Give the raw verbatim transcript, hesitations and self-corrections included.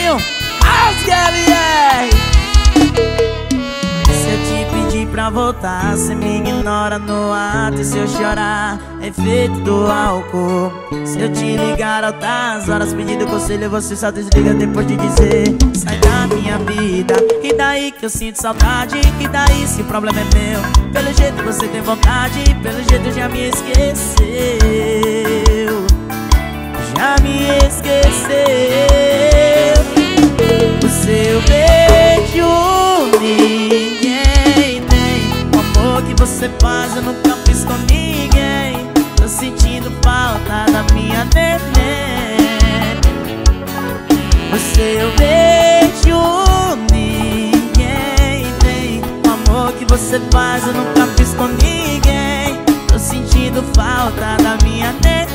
Paulinho, rasgue L R. Se eu te pedir pra voltar, cê me ignora no ato. E se eu chorar, é efeito do álcool. Se eu te ligar altas horas pedindo conselho, você só desliga depois de dizer sai da minha vida. E daí que eu sinto saudade? E daí se o problema é meu? Pelo jeito você tem vontade, pelo jeito já me esqueceu. Já me esqueceu. O seu beijo ninguém tem. O amor que você faz eu nunca fiz com ninguém. Tô sentindo falta da minha neném. O seu beijo ninguém tem. O amor que você faz eu nunca fiz com ninguém. Tô sentindo falta da minha neném.